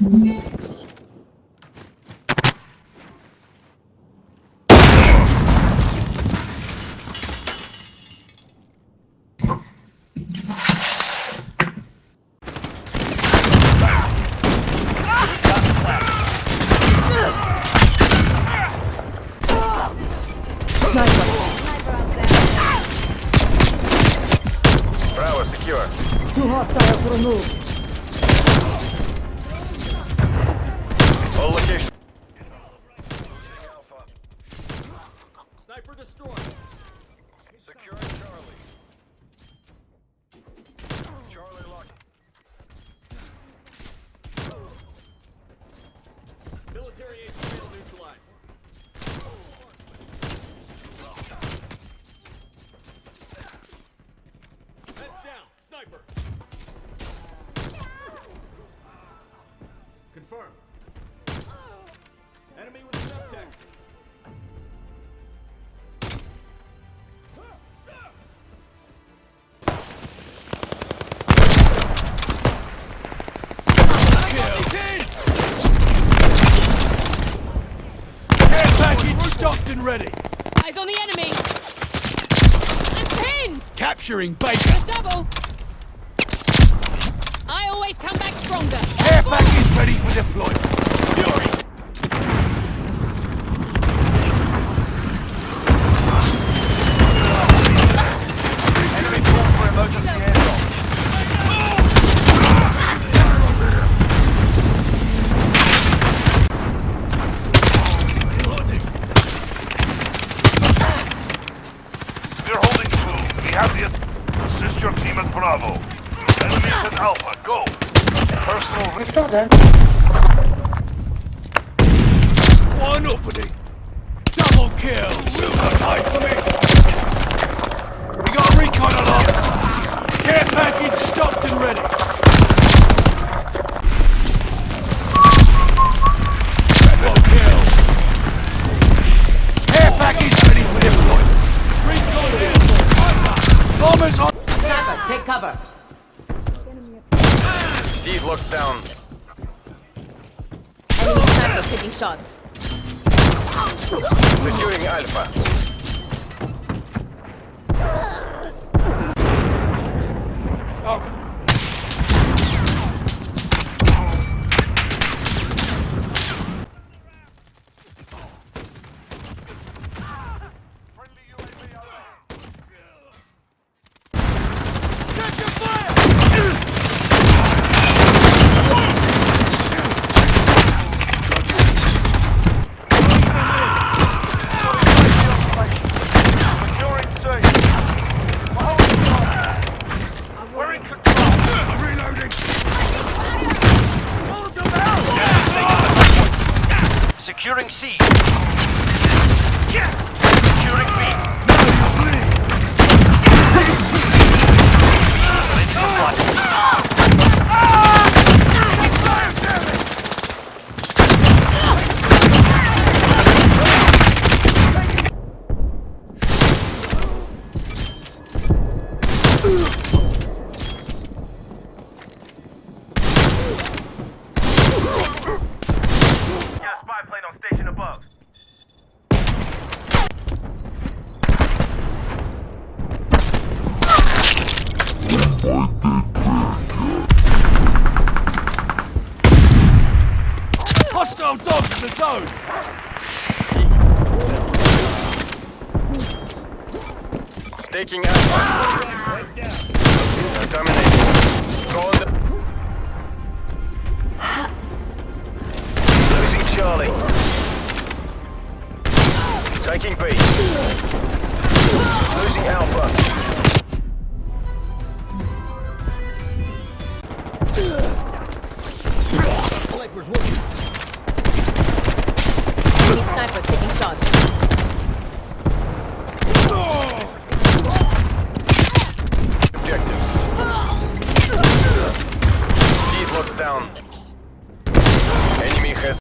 Bravo, secure. 2 hostiles removed. All location. Sniper destroyed. Securing Charlie. Charlie locked. Military HQ neutralized. Heads down. Sniper. Confirmed. Enemy with subtext. Care package stocked and ready. Eyes on the enemy! I'm pinned! Capturing Baker. There's double! I always come back stronger! Care package ready for deployment. Fury. Enemy call for emergency airsoft. We're holding two. We have the... Assist your team at Bravo. Enemies at Alpha. Go. Personal... One opening. Double kill. Will not hide from me. We got a recon along. Care package stocked and ready. Double kill. Care package ready for deployment. Recon in. Bombers on. Sniper, take cover. Seed locked down. Enemy sniper taking shots. Securing Alpha. Friendly UAV online. Securing C. We're in control. Reloading. Securing C. Securing B. Ready for flight. Got spy plane on station above. Hostile dogs in the zone. Taking Alpha. Terminating. Go on the... Losing Charlie. Taking B. Losing Alpha. Sniper's working. Enemy sniper taking shots. Objective. Seed locked down.